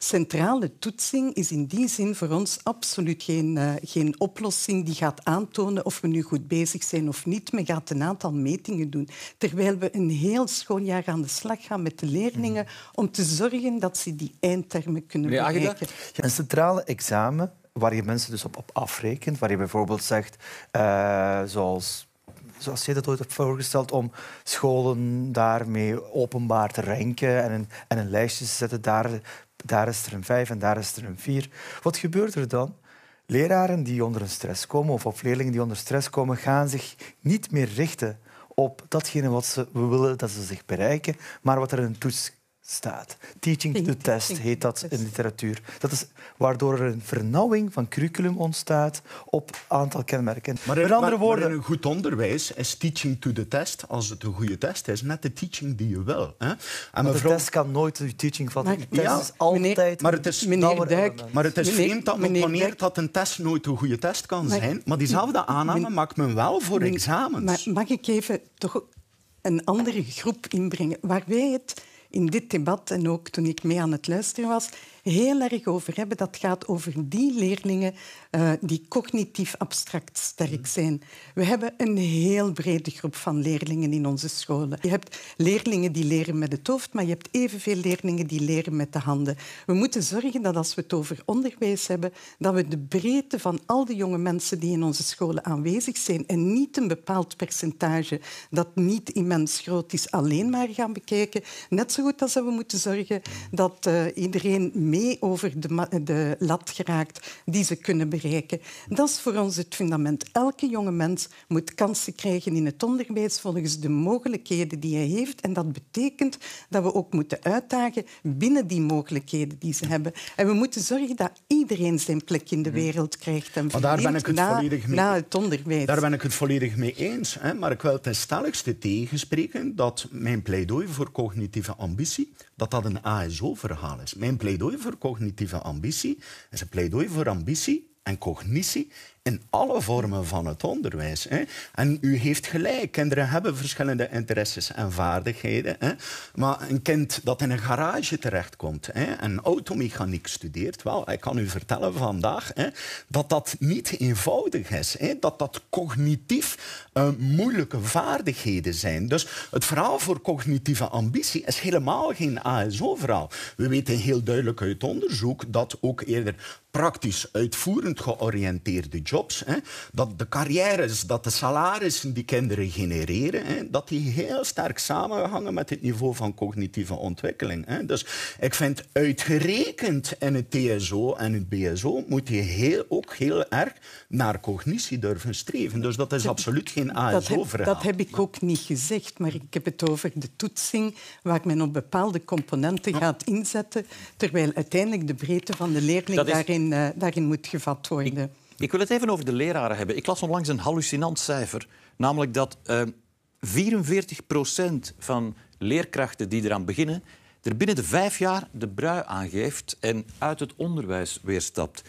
Speaker 5: centrale toetsing is in die zin voor ons absoluut geen, uh, geen oplossing die gaat aantonen of we nu goed bezig zijn of niet. Men gaat een aantal metingen doen, terwijl we een heel schooljaar aan de slag gaan met de leerlingen om te zorgen dat ze die eindtermen kunnen
Speaker 2: Ja,
Speaker 5: bereiken.
Speaker 3: Een centrale examen waar je mensen dus op, op afrekent, waar je bijvoorbeeld zegt, uh, zoals... zoals je dat ooit hebt voorgesteld, om scholen daarmee openbaar te ranken en een, en een lijstje te zetten. Daar, daar is er een vijf en daar is er een vier. Wat gebeurt er dan? Leraren die onder een stress komen of, of leerlingen die onder stress komen, gaan zich niet meer richten op datgene wat ze we willen dat ze zich bereiken, maar wat er in een toets staat. Teaching to the test heet dat in literatuur. Dat is waardoor er een vernauwing van curriculum ontstaat op een aantal kenmerken.
Speaker 1: Maar in,
Speaker 3: Met andere
Speaker 1: maar,
Speaker 3: woorden...
Speaker 1: maar in een goed onderwijs is teaching to the test, als het een goede test is, net de teaching die je wil. Hè? En
Speaker 3: mevrouw... De test kan nooit de teaching vatten. De test
Speaker 1: ja,
Speaker 3: is altijd...
Speaker 1: Meneer, maar het is,
Speaker 5: meneer Dijk,
Speaker 1: maar het is
Speaker 5: meneer,
Speaker 1: vreemd dat men poneert dat een test nooit een goede test kan maar, zijn, maar diezelfde aanname meneer, maakt men wel voor meneer, examens.
Speaker 5: Maar mag ik even toch een andere groep inbrengen waar wij het in dit debat, en ook toen ik mee aan het luisteren was, heel erg over hebben. Dat gaat over die leerlingen uh, die cognitief abstract sterk zijn. We hebben een heel brede groep van leerlingen in onze scholen. Je hebt leerlingen die leren met het hoofd, maar je hebt evenveel leerlingen die leren met de handen. We moeten zorgen dat als we het over onderwijs hebben, dat we de breedte van al die jonge mensen die in onze scholen aanwezig zijn en niet een bepaald percentage dat niet immens groot is, alleen maar gaan bekijken. Net zo goed als dat we moeten zorgen dat uh, iedereen mee over de, de lat geraakt die ze kunnen bereiken. Dat is voor ons het fundament. Elke jonge mens moet kansen krijgen in het onderwijs volgens de mogelijkheden die hij heeft. En dat betekent dat we ook moeten uitdagen binnen die mogelijkheden die ze hebben. En we moeten zorgen dat iedereen zijn plek in de wereld krijgt. En
Speaker 1: maar daar ben ik het
Speaker 5: na,
Speaker 1: volledig mee,
Speaker 5: na het onderwijs.
Speaker 1: Daar ben ik het volledig mee eens. Hè? Maar ik wil ten stelligste tegenspreken dat mijn pleidooi voor cognitieve ambitie, dat dat een A S O-verhaal is. Mijn pleidooi voor cognitieve ambitie is een pleidooi voor ambitie en cognitie in alle vormen van het onderwijs. Hè. En u heeft gelijk, kinderen hebben verschillende interesses en vaardigheden. Hè. Maar een kind dat in een garage terechtkomt hè, en automechaniek studeert, wel, ik kan u vertellen vandaag hè, dat dat niet eenvoudig is. Hè. Dat dat cognitief uh, moeilijke vaardigheden zijn. Dus het verhaal voor cognitieve ambitie is helemaal geen A S O-verhaal. We weten heel duidelijk uit onderzoek dat ook eerder praktisch uitvoerend georiënteerde jobs, hè, dat de carrières, dat de salarissen die kinderen genereren, hè, dat die heel sterk samenhangen met het niveau van cognitieve ontwikkeling. Hè. Dus ik vind uitgerekend in het T S O en het B S O moet je heel, ook heel erg naar cognitie durven streven. Dus dat is absoluut geen A S O-verhaal.
Speaker 5: Dat heb ik ook niet gezegd, maar ik heb het over de toetsing waar men op bepaalde componenten gaat inzetten, terwijl uiteindelijk de breedte van de leerling is... daarin Uh, daarin moet gevat worden.
Speaker 2: Ik, ik wil het even over de leraren hebben. Ik las onlangs een hallucinant cijfer. Namelijk dat uh, vierenveertig procent van leerkrachten die eraan beginnen er binnen de vijf jaar de brui aangeeft en uit het onderwijs weer stapt.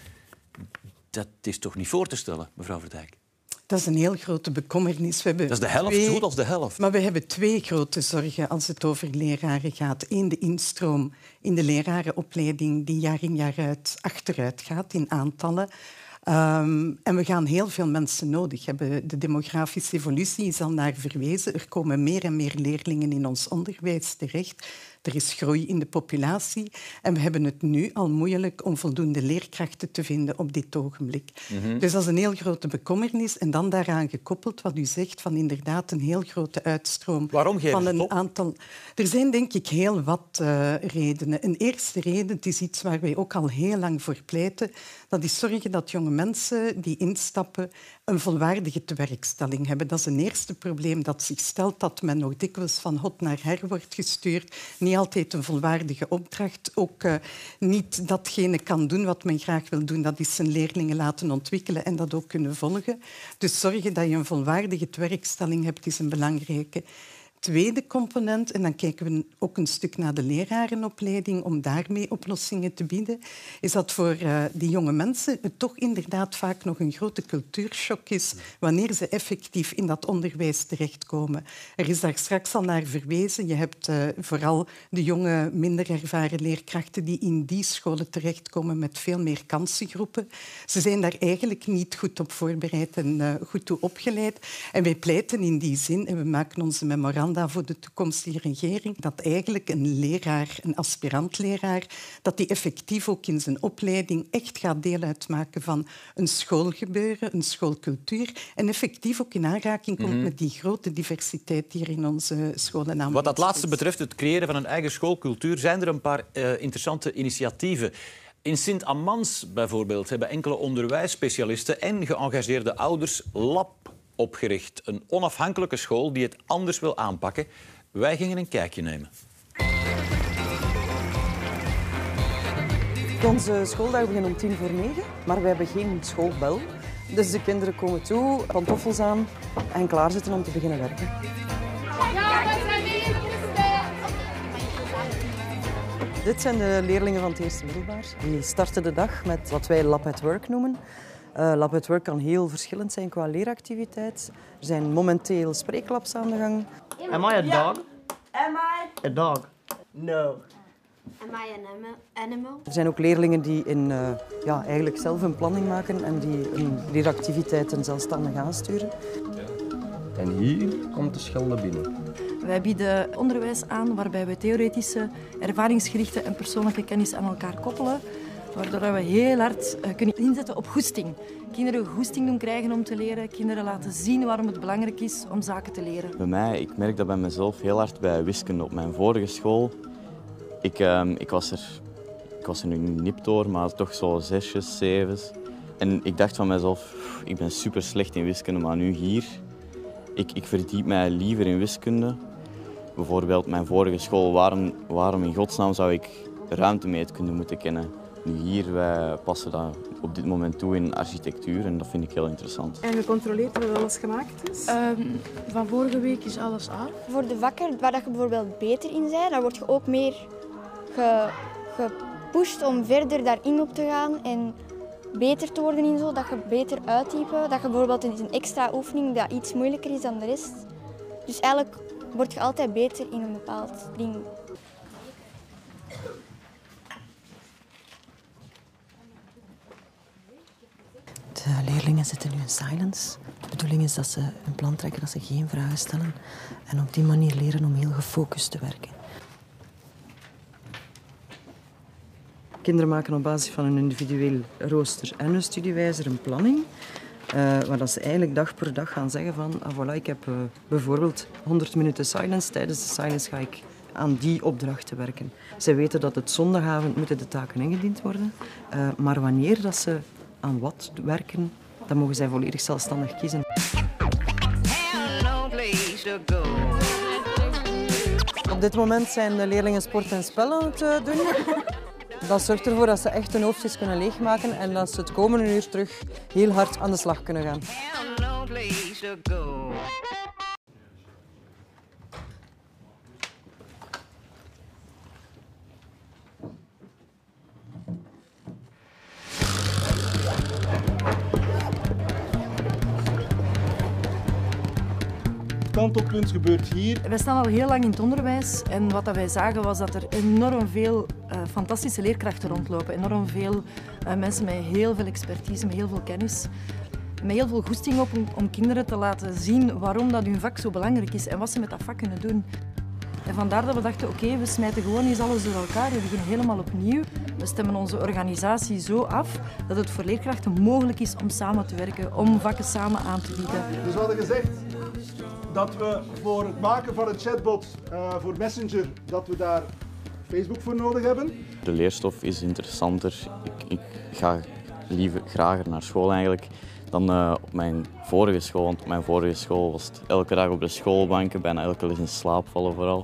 Speaker 2: Dat is toch niet voor te stellen, mevrouw Verdijk?
Speaker 5: Dat is een heel grote bekommernis. We hebben
Speaker 2: dat is de helft,
Speaker 5: twee,
Speaker 2: zo goed als de helft.
Speaker 5: Maar we hebben twee grote zorgen als het over leraren gaat. Eén, de instroom in de lerarenopleiding die jaar in jaar uit achteruit gaat in aantallen. Um, en we gaan heel veel mensen nodig hebben. De demografische evolutie is al naar verwezen. Er komen meer en meer leerlingen in ons onderwijs terecht. Er is groei in de populatie. En we hebben het nu al moeilijk om voldoende leerkrachten te vinden op dit ogenblik. Mm-hmm. Dus dat is een heel grote bekommernis. En dan daaraan gekoppeld wat u zegt van inderdaad een heel grote uitstroom.
Speaker 2: Waarom geef
Speaker 5: van een
Speaker 2: op?
Speaker 5: aantal. Er zijn denk ik heel wat uh, redenen. Een eerste reden, het is iets waar wij ook al heel lang voor pleiten, dat is zorgen dat jonge mensen die instappen een volwaardige tewerkstelling hebben. Dat is een eerste probleem dat zich stelt, dat men nog dikwijls van hot naar her wordt gestuurd. Niet altijd een volwaardige opdracht. Ook uh, niet datgene kan doen wat men graag wil doen. Dat is zijn leerlingen laten ontwikkelen en dat ook kunnen volgen. Dus zorgen dat je een volwaardige tewerkstelling hebt, is een belangrijke. tweede component, en dan kijken we ook een stuk naar de lerarenopleiding om daarmee oplossingen te bieden, is dat voor uh, die jonge mensen het toch inderdaad vaak nog een grote cultuurshock is wanneer ze effectief in dat onderwijs terechtkomen. Er is daar straks al naar verwezen. Je hebt uh, vooral de jonge, minder ervaren leerkrachten die in die scholen terechtkomen met veel meer kansengroepen. Ze zijn daar eigenlijk niet goed op voorbereid en uh, goed toe opgeleid. En wij pleiten in die zin, en we maken onze memoranda voor de toekomstige regering, dat eigenlijk een leraar, een aspirant-leraar, dat die effectief ook in zijn opleiding echt gaat deel uitmaken van een schoolgebeuren, een schoolcultuur en effectief ook in aanraking komt mm-hmm. met die grote diversiteit die er in onze scholen aanwezig is.
Speaker 2: Wat dat laatste betreft, het creëren van een eigen schoolcultuur, zijn er een paar uh, interessante initiatieven. In Sint-Amans bijvoorbeeld hebben enkele onderwijsspecialisten en geëngageerde ouders Lab opgericht. Een onafhankelijke school die het anders wil aanpakken. Wij gingen een kijkje nemen.
Speaker 6: Onze schooldag begint om tien voor negen, maar we hebben geen schoolbel. Dus de kinderen komen toe, pantoffels aan en klaarzitten om te beginnen werken. Dit zijn de leerlingen van het eerste middelbaar. Die starten de dag met wat wij Lab at Work noemen. Uh, Lab at Work kan heel verschillend zijn qua leeractiviteit. Er zijn momenteel spreeklabs aan de gang.
Speaker 7: Am I a dog?
Speaker 8: Am I?
Speaker 7: A dog? No.
Speaker 8: Am I an animal?
Speaker 6: Er zijn ook leerlingen die in, uh, ja, eigenlijk zelf een planning maken en die hun leeractiviteiten zelfstandig aansturen.
Speaker 7: En hier komt de school naar binnen.
Speaker 9: Wij bieden onderwijs aan waarbij we theoretische, ervaringsgerichte en persoonlijke kennis aan elkaar koppelen, waardoor we heel hard kunnen inzetten op goesting. Kinderen goesting doen krijgen om te leren, kinderen laten zien waarom het belangrijk is om zaken te leren.
Speaker 10: Bij mij, ik merk dat bij mezelf heel hard bij wiskunde. Op mijn vorige school, ik, uh, ik, was, er, ik was er nu niet nipt door, maar toch zo zesjes, zevens. En ik dacht van mezelf, ik ben super slecht in wiskunde, maar nu hier, ik, ik verdiep mij liever in wiskunde. Bijvoorbeeld mijn vorige school, waarom, waarom in godsnaam zou ik ruimtemeetkunde moeten kennen? Nu hier, wij passen dat op dit moment toe in architectuur en dat vind ik heel interessant.
Speaker 11: En gecontroleerd dat alles gemaakt is?
Speaker 12: Um, van vorige week is alles af.
Speaker 13: Voor de vakken waar je bijvoorbeeld beter in bent, dan word je ook meer ge, gepusht om verder daarin op te gaan en beter te worden in zo, dat je beter uittypen. Dat je bijvoorbeeld in een extra oefening dat iets moeilijker is dan de rest. Dus eigenlijk word je altijd beter in een bepaald ding.
Speaker 6: De leerlingen zitten nu in silence. De bedoeling is dat ze een plan trekken, dat ze geen vragen stellen. En op die manier leren om heel gefocust te werken. Kinderen maken op basis van een individueel rooster en een studiewijzer een planning. Uh, waar dat ze eigenlijk dag per dag gaan zeggen van, ah, voilà, ik heb uh, bijvoorbeeld honderd minuten silence. Tijdens de silence ga ik aan die opdrachten werken. Ze weten dat het zondagavond moeten de taken ingediend worden. Uh, maar wanneer dat ze aan wat werken, dat mogen zij volledig zelfstandig kiezen. Op dit moment zijn de leerlingen sport en spel aan het uh, doen. Dat zorgt ervoor dat ze echt hun hoofdjes kunnen leegmaken en dat ze het komende uur terug heel hard aan de slag kunnen gaan.
Speaker 14: Kantelpunt gebeurt hier.
Speaker 9: Wij staan al heel lang in het onderwijs en wat wij zagen was dat er enorm veel uh, fantastische leerkrachten rondlopen. Enorm veel uh, mensen met heel veel expertise, met heel veel kennis. Met heel veel goesting op om, om kinderen te laten zien waarom dat hun vak zo belangrijk is en wat ze met dat vak kunnen doen. En vandaar dat we dachten, oké, okay, we smijten gewoon eens alles door elkaar, we beginnen helemaal opnieuw. We stemmen onze organisatie zo af dat het voor leerkrachten mogelijk is om samen te werken, om vakken samen aan te bieden.
Speaker 14: Dus we hadden gezegd dat we voor het maken van een chatbot uh, voor Messenger, dat we daar Facebook voor nodig hebben.
Speaker 10: De leerstof is interessanter. Ik, ik ga liever grager naar school eigenlijk dan uh, op mijn vorige school. Want op mijn vorige school was het elke dag op de schoolbanken, bijna elke les in slaap vallen vooral.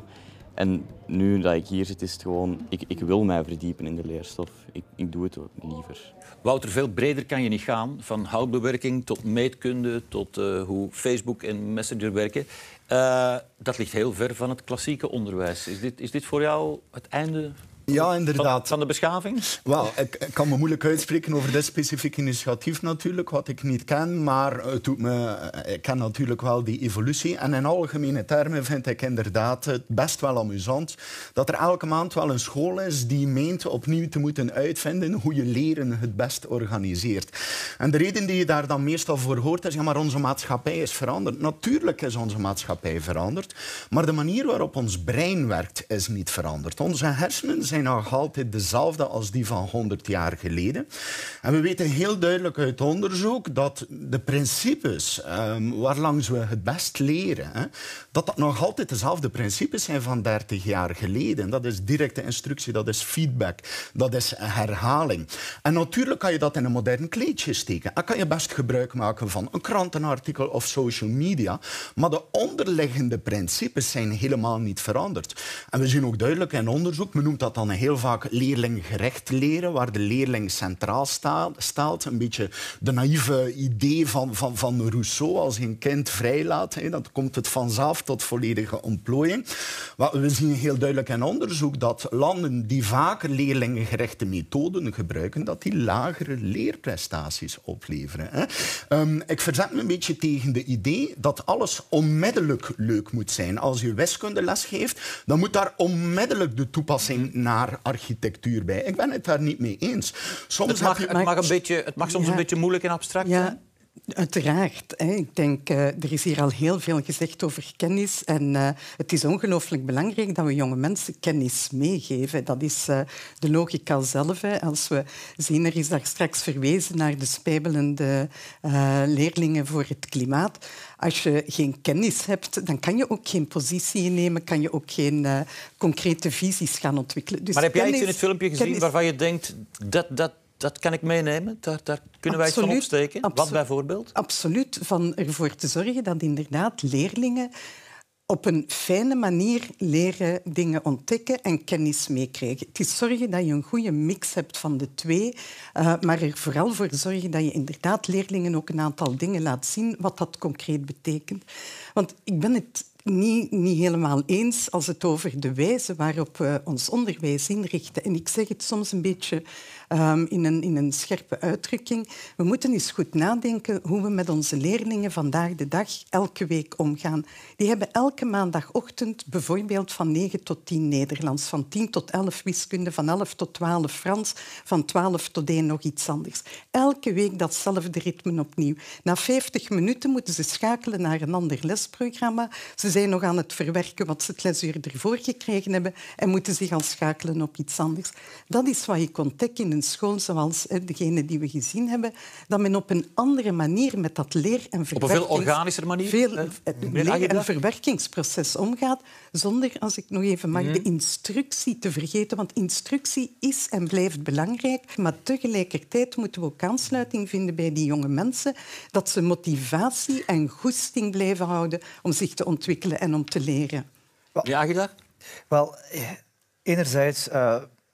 Speaker 10: En nu dat ik hier zit, is het gewoon... Ik, ik wil mij verdiepen in de leerstof. Ik, ik doe het ook liever.
Speaker 2: Wouter, veel breder kan je niet gaan. Van houtbewerking tot meetkunde, tot uh, hoe Facebook en Messenger werken. Uh, dat ligt heel ver van het klassieke onderwijs. Is dit, is dit voor jou het einde...
Speaker 1: Ja, inderdaad.
Speaker 2: Van, van de beschaving?
Speaker 1: Wel, ik, ik kan me moeilijk uitspreken over dit specifieke initiatief natuurlijk, wat ik niet ken, maar het doet me, ik ken natuurlijk wel die evolutie. En in algemene termen vind ik inderdaad het best wel amusant dat er elke maand wel een school is die meent opnieuw te moeten uitvinden hoe je leren het best organiseert. En de reden die je daar dan meestal voor hoort is, ja, maar onze maatschappij is veranderd. Natuurlijk is onze maatschappij veranderd, maar de manier waarop ons brein werkt is niet veranderd. Onze hersenen zijn nog altijd dezelfde als die van honderd jaar geleden. En we weten heel duidelijk uit onderzoek dat de principes um, waarlangs we het best leren, hè, dat dat nog altijd dezelfde principes zijn van dertig jaar geleden. Dat is directe instructie, dat is feedback, dat is herhaling. En natuurlijk kan je dat in een modern kleedje steken. Dan kan je best gebruik maken van een krantenartikel of social media, maar de onderliggende principes zijn helemaal niet veranderd. En we zien ook duidelijk in onderzoek, men noemt dat dan heel vaak leerlinggericht leren, waar de leerling centraal sta, staat. Een beetje de naïeve idee van, van, van Rousseau, als je een kind vrijlaat, hè, dan komt het vanzelf tot volledige ontplooiing. Maar we zien heel duidelijk in onderzoek dat landen die vaker leerlinggerichte methoden gebruiken, dat die lagere leerprestaties opleveren. Hè. Um, ik verzet me een beetje tegen de idee dat alles onmiddellijk leuk moet zijn. Als je wiskundeles geeft, dan moet daar onmiddellijk de toepassing naar architectuur bij. Ik ben het daar niet mee eens. Soms
Speaker 2: het, mag,
Speaker 1: je...
Speaker 2: het, mag een beetje, het mag soms
Speaker 5: ja.
Speaker 2: een beetje moeilijk en abstract
Speaker 5: ja.
Speaker 2: zijn.
Speaker 5: Uiteraard. Hè. Ik denk, uh, er is hier al heel veel gezegd over kennis. En uh, het is ongelooflijk belangrijk dat we jonge mensen kennis meegeven. Dat is uh, de logica zelf. Hè. Als we zien, er is daar straks verwezen naar de spijbelende uh, leerlingen voor het klimaat. Als je geen kennis hebt, dan kan je ook geen positie innemen, kan je ook geen uh, concrete visies gaan ontwikkelen. Dus
Speaker 2: maar heb jij
Speaker 5: kennis,
Speaker 2: iets in het filmpje gezien
Speaker 5: kennis...
Speaker 2: waarvan je denkt, dat... dat Dat kan ik meenemen? Daar, daar kunnen wij iets van opsteken?
Speaker 5: Absoluut,
Speaker 2: Wat bijvoorbeeld?
Speaker 5: Absoluut. Van ervoor te zorgen dat inderdaad leerlingen op een fijne manier leren dingen ontdekken en kennis meekrijgen. Het is zorgen dat je een goede mix hebt van de twee, uh, maar er vooral voor zorgen dat je inderdaad leerlingen ook een aantal dingen laat zien wat dat concreet betekent. Want ik ben het niet, niet helemaal eens als het over de wijze waarop we ons onderwijs inrichten. En ik zeg het soms een beetje um, in, een, in een scherpe uitdrukking. We moeten eens goed nadenken hoe we met onze leerlingen vandaag de dag elke week omgaan. Die hebben elke maandagochtend bijvoorbeeld van negen tot tien Nederlands, van tien tot elf wiskunde, van elf tot twaalf Frans, van twaalf tot één nog iets anders. Elke week datzelfde ritme opnieuw. Na vijftig minuten moeten ze schakelen naar een ander lesprogramma. Ze zijn nog aan het verwerken wat ze het lesuur ervoor gekregen hebben en moeten zich al schakelen op iets anders. Dat is wat je ontdekt in een school zoals hè, degene die we gezien hebben, dat men op een andere manier met dat leer- en verwerkings...
Speaker 2: Op een veel organischer manier?
Speaker 5: Veel uh, leer- en verwerkingsproces omgaat, zonder, als ik nog even mag, mm. de instructie te vergeten. Want instructie is en blijft belangrijk, maar tegelijkertijd moeten we ook aansluiting vinden bij die jonge mensen, dat ze motivatie en goesting blijven houden om zich te ontwikkelen en om te leren.
Speaker 2: Ja, Agida?
Speaker 3: Wel, enerzijds, uh,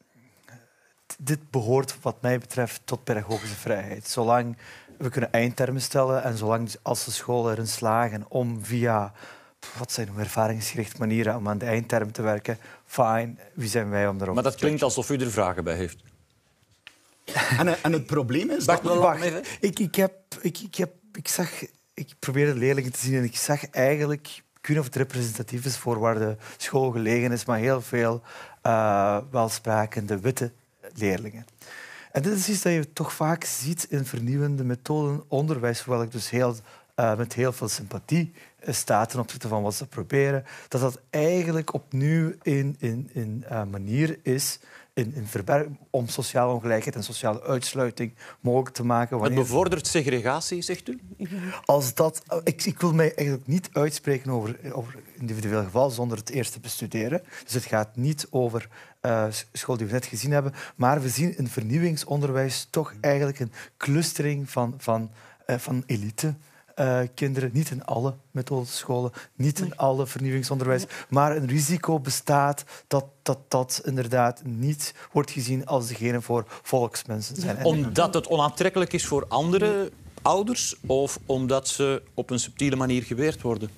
Speaker 3: dit behoort wat mij betreft tot pedagogische vrijheid. Zolang we kunnen eindtermen stellen en zolang als de scholen erin slagen om via wat zijn nog ervaringsgerichte manieren om aan de eindterm te werken, fijn, wie zijn wij om daarop
Speaker 2: Maar dat klinkt alsof u er vragen bij heeft.
Speaker 1: En, en het probleem is...
Speaker 3: Wacht,
Speaker 1: dat...
Speaker 3: wacht. Ik, ik, heb, ik, ik, heb, ik, zag, ik probeerde leerlingen te zien en ik zag eigenlijk... Ik weet niet of het representatief is voor waar de school gelegen is, maar heel veel uh, welsprakende witte leerlingen. En dit is iets dat je toch vaak ziet in vernieuwende methoden onderwijs, hoewel ik dus heel, uh, met heel veel sympathie sta ten opzichte van wat ze proberen, dat dat eigenlijk opnieuw een, een, een uh, manier is in, in verberg, om sociale ongelijkheid en sociale uitsluiting mogelijk te maken.
Speaker 2: Het bevordert segregatie, zegt u?
Speaker 3: Als dat, ik, ik wil mij eigenlijk niet uitspreken over, over individueel geval zonder het eerst te bestuderen. Dus het gaat niet over uh, school die we net gezien hebben, maar we zien in vernieuwingsonderwijs toch eigenlijk een clustering van, van, uh, van elite. uh, kinderen, niet in alle methodescholen, niet in alle vernieuwingsonderwijs, maar een risico bestaat dat dat, dat inderdaad niet wordt gezien als degene voor volksmensen zijn.
Speaker 2: Omdat het onaantrekkelijk is voor andere ouders of omdat ze op een subtiele manier geweerd worden?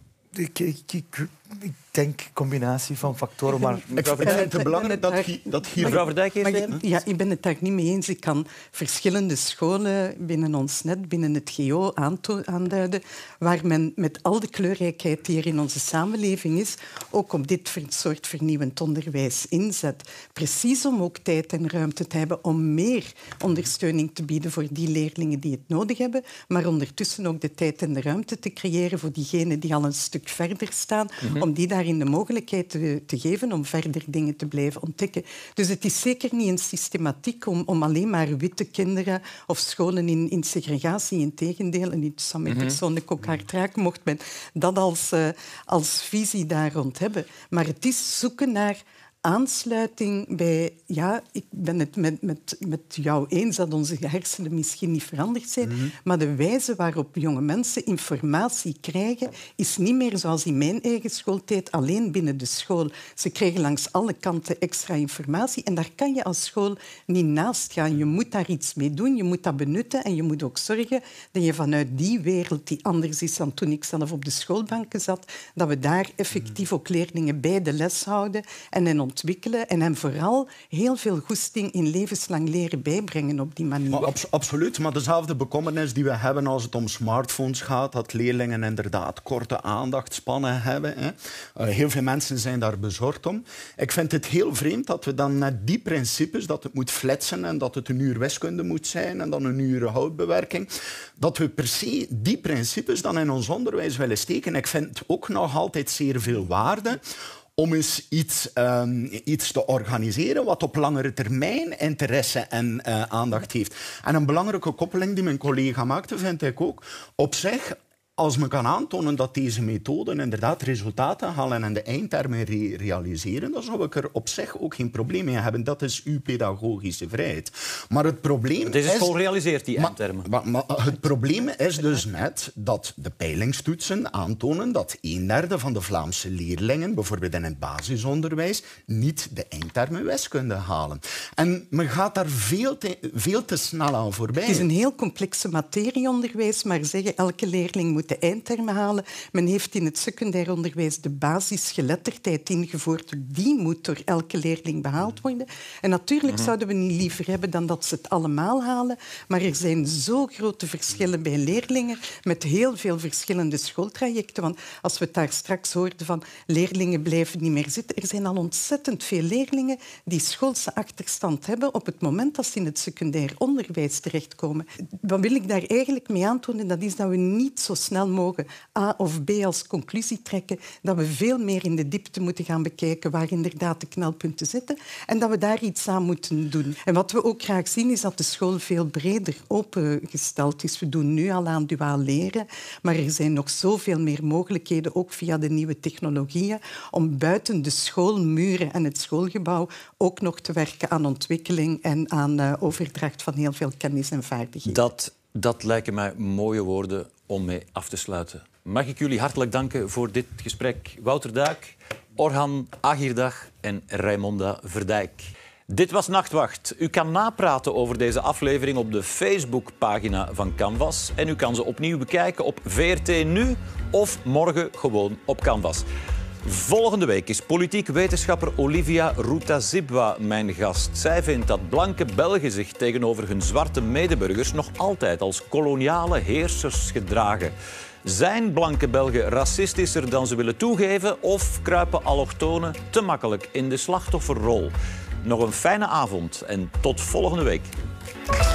Speaker 3: Ik, ik, ik, ik denk een combinatie van factoren, maar...
Speaker 1: Ik vind het belangrijk dat, dat hier...
Speaker 2: Mevrouw Verdijk heeft het.
Speaker 5: Ja, ik ben het daar niet mee eens. Ik kan verschillende scholen binnen ons net, binnen het G O, aanduiden, waar men met al de kleurrijkheid die er in onze samenleving is, ook op dit soort vernieuwend onderwijs inzet. Precies om ook tijd en ruimte te hebben om meer ondersteuning te bieden voor die leerlingen die het nodig hebben, maar ondertussen ook de tijd en de ruimte te creëren voor diegenen die al een stuk verder staan, mm-hmm. om die daarin de mogelijkheid te, te geven om verder dingen te blijven ontdekken. Dus het is zeker niet een systematiek om, om alleen maar witte kinderen of scholen in, in segregatie. Integendeel, en iets aan mij mm-hmm. persoonlijk ook hard raken, mocht men dat als, uh, als visie daar rond hebben. Maar het is zoeken naar aansluiting bij... Ja, ik ben het met, met, met jou eens dat onze hersenen misschien niet veranderd zijn, mm-hmm. maar de wijze waarop jonge mensen informatie krijgen is niet meer zoals in mijn eigen schooltijd alleen binnen de school. Ze krijgen langs alle kanten extra informatie en daar kan je als school niet naast gaan. Je moet daar iets mee doen, je moet dat benutten en je moet ook zorgen dat je vanuit die wereld die anders is dan toen ik zelf op de schoolbanken zat, dat we daar effectief ook leerlingen bij de les houden en hen ontwikkelen en hen vooral heel veel goesting in levenslang leren bijbrengen op die manier.
Speaker 1: Maar ab- absoluut, maar dezelfde bekommernis die we hebben als het om smartphones gaat, dat leerlingen inderdaad korte aandachtspannen hebben. Hè. Uh, heel veel mensen zijn daar bezorgd om. Ik vind het heel vreemd dat we dan net die principes, dat het moet fletsen en dat het een uur wiskunde moet zijn en dan een uur houtbewerking, dat we per se die principes dan in ons onderwijs willen steken. Ik vind ook nog altijd zeer veel waarde om eens iets, um, iets te organiseren wat op langere termijn interesse en uh, aandacht heeft. En een belangrijke koppeling die mijn collega maakte, vind ik ook, op zich, als men kan aantonen dat deze methoden inderdaad resultaten halen en de eindtermen re- realiseren, dan zou ik er op zich ook geen probleem mee hebben. Dat is uw pedagogische vrijheid. Maar het probleem
Speaker 2: Deze
Speaker 1: is...
Speaker 2: school realiseert die eindtermen.
Speaker 1: Maar, maar, maar het probleem is dus net dat de peilingstoetsen aantonen dat een derde van de Vlaamse leerlingen, bijvoorbeeld in het basisonderwijs, niet de eindtermen wiskunde halen. En men gaat daar veel te, veel te snel aan voorbij.
Speaker 5: Het is een heel complexe materieonderwijs, maar zeggen elke leerling moet de eindtermen halen. Men heeft in het secundair onderwijs de basisgeletterdheid ingevoerd. Die moet door elke leerling behaald worden. En natuurlijk mm-hmm. zouden we niet liever hebben dan dat ze het allemaal halen. Maar er zijn zo grote verschillen bij leerlingen met heel veel verschillende schooltrajecten. Want als we het daar straks hoorden van leerlingen blijven niet meer zitten, er zijn al ontzettend veel leerlingen die schoolse achterstand hebben op het moment dat ze in het secundair onderwijs terechtkomen. Wat wil ik daar eigenlijk mee aantonen? Dat is dat we niet zo snel mogen A of B als conclusie trekken, dat we veel meer in de diepte moeten gaan bekijken waar inderdaad de knelpunten zitten en dat we daar iets aan moeten doen. En wat we ook graag zien is dat de school veel breder opengesteld is. We doen nu al aan duaal leren, maar er zijn nog zoveel meer mogelijkheden, ook via de nieuwe technologieën, om buiten de schoolmuren en het schoolgebouw ook nog te werken aan ontwikkeling en aan uh, overdracht van heel veel kennis en vaardigheden.
Speaker 2: Dat, dat lijken mij mooie woorden om mee af te sluiten. Mag ik jullie hartelijk danken voor dit gesprek. Wouter Duik, Orhan Agirdag en Raimonda Verdijk. Dit was Nachtwacht. U kan napraten over deze aflevering op de Facebookpagina van Canvas. En u kan ze opnieuw bekijken op V R T Nu of morgen gewoon op Canvas. Volgende week is politiek wetenschapper Olivia Rutazibwa mijn gast. Zij vindt dat blanke Belgen zich tegenover hun zwarte medeburgers nog altijd als koloniale heersers gedragen. Zijn blanke Belgen racistischer dan ze willen toegeven of kruipen allochtonen te makkelijk in de slachtofferrol? Nog een fijne avond en tot volgende week.